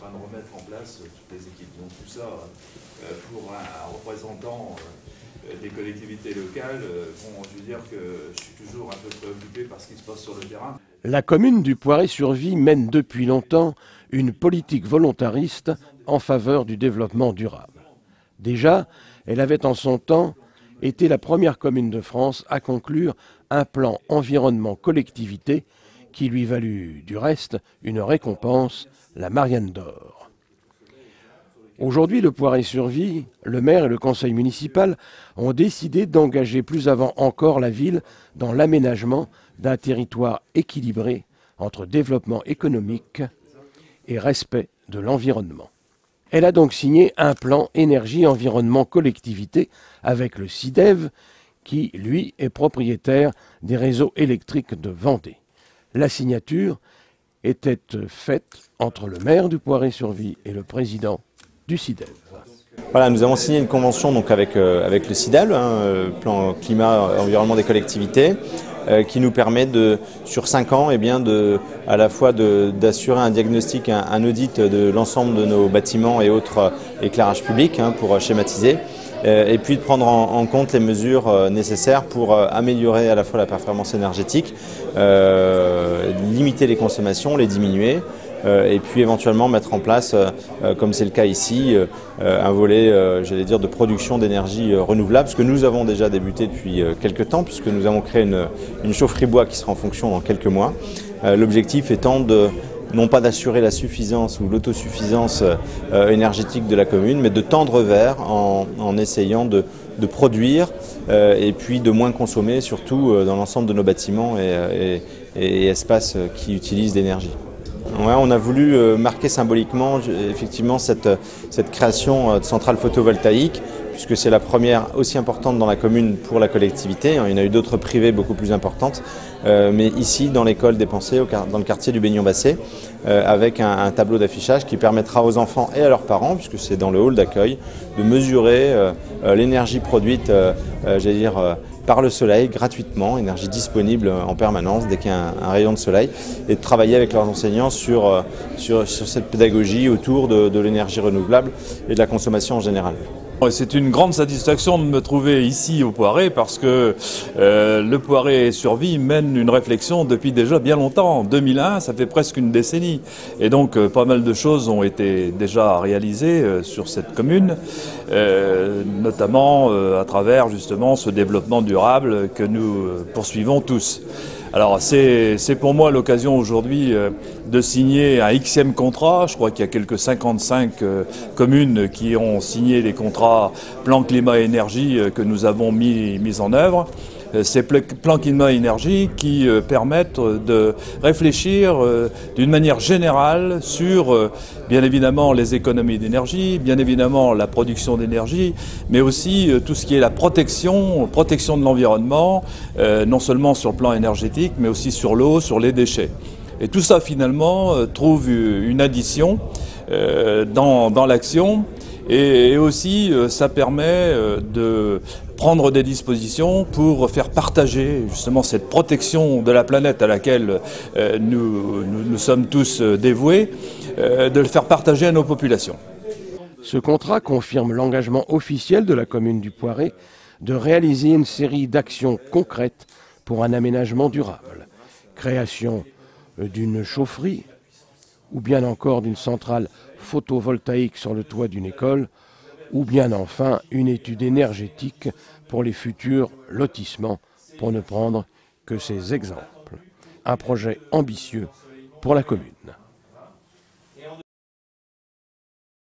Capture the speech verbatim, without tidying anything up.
train de remettre en place toutes les équipes. Donc tout ça, pour un représentant des collectivités locales, bon, je veux dire que je suis toujours un peu préoccupé par ce qui se passe sur le terrain. La commune du Poiré-sur-Vie mène depuis longtemps une politique volontariste en faveur du développement durable. Déjà, elle avait en son temps été la première commune de France à conclure un plan environnement collectivité qui lui valut du reste une récompense, la Marianne d'or. Aujourd'hui, le Poiré-sur-Vie, le maire et le conseil municipal ont décidé d'engager plus avant encore la ville dans l'aménagement d'un territoire équilibré entre développement économique et respect de l'environnement. Elle a donc signé un plan énergie-environnement collectivité avec le SIDEV qui, lui, est propriétaire des réseaux électriques de Vendée. La signature était faite entre le maire du Poiré-sur-Vie et le président du SIDEV. Voilà, nous avons signé une convention donc avec, euh, avec le SIDEV, hein, plan climat-environnement des collectivités, euh, qui nous permet de, sur cinq ans, eh bien de, à la fois d'assurer un diagnostic, un, un audit de l'ensemble de nos bâtiments et autres euh, éclairages publics, hein, pour schématiser, euh, et puis de prendre en, en compte les mesures euh, nécessaires pour euh, améliorer à la fois la performance énergétique, euh, limiter les consommations, les diminuer, Euh, et puis éventuellement mettre en place, euh, comme c'est le cas ici, euh, un volet, euh, j'allais dire, de production d'énergie euh, renouvelable, ce que nous avons déjà débuté depuis euh, quelques temps, puisque nous avons créé une, une chaufferie bois qui sera en fonction dans quelques mois. Euh, L'objectif étant de, non pas d'assurer la suffisance ou l'autosuffisance euh, énergétique de la commune, mais de tendre vers en, en essayant de, de produire euh, et puis de moins consommer, surtout euh, dans l'ensemble de nos bâtiments et, et, et espaces qui utilisent l'énergie. Ouais, on a voulu marquer symboliquement effectivement cette, cette création de centrales photovoltaïques, puisque c'est la première aussi importante dans la commune pour la collectivité. Il y en a eu d'autres privées beaucoup plus importantes, euh, mais ici dans l'école des Pensées, dans le quartier du Baignon-Bassé, euh, avec un, un tableau d'affichage qui permettra aux enfants et à leurs parents, puisque c'est dans le hall d'accueil, de mesurer euh, l'énergie produite, euh, euh, j'allais dire, euh, par le soleil, gratuitement, énergie disponible en permanence dès qu'il y a un, un rayon de soleil, et de travailler avec leurs enseignants sur, sur, sur cette pédagogie autour de, de l'énergie renouvelable et de la consommation en général. C'est une grande satisfaction de me trouver ici au Poiré parce que euh, le Poiré-sur-Vie mène une réflexion depuis déjà bien longtemps. En deux mille un, ça fait presque une décennie. Et donc euh, pas mal de choses ont été déjà réalisées euh, sur cette commune, euh, notamment euh, à travers justement ce développement durable que nous euh, poursuivons tous. Alors c'est pour moi l'occasion aujourd'hui euh, de signer un Xème contrat. Je crois qu'il y a quelques cinquante-cinq euh, communes qui ont signé les contrats plan climat-énergie euh, que nous avons mis, mis en œuvre. Euh, ces plans climat-énergie qui euh, permettent de réfléchir euh, d'une manière générale sur euh, bien évidemment les économies d'énergie, bien évidemment la production d'énergie, mais aussi euh, tout ce qui est la protection, protection de l'environnement, euh, non seulement sur le plan énergétique, mais aussi sur l'eau, sur les déchets. Et tout ça finalement euh, trouve une addition euh, dans, dans l'action. Et, et aussi, euh, ça permet euh, de prendre des dispositions pour faire partager justement cette protection de la planète à laquelle euh, nous, nous, nous sommes tous dévoués, euh, de le faire partager à nos populations. Ce contrat confirme l'engagement officiel de la commune du Poiré de réaliser une série d'actions concrètes pour un aménagement durable. Création d'une chaufferie ou bien encore d'une centrale photovoltaïque sur le toit d'une école, ou bien enfin une étude énergétique pour les futurs lotissements, pour ne prendre que ces exemples. Un projet ambitieux pour la commune.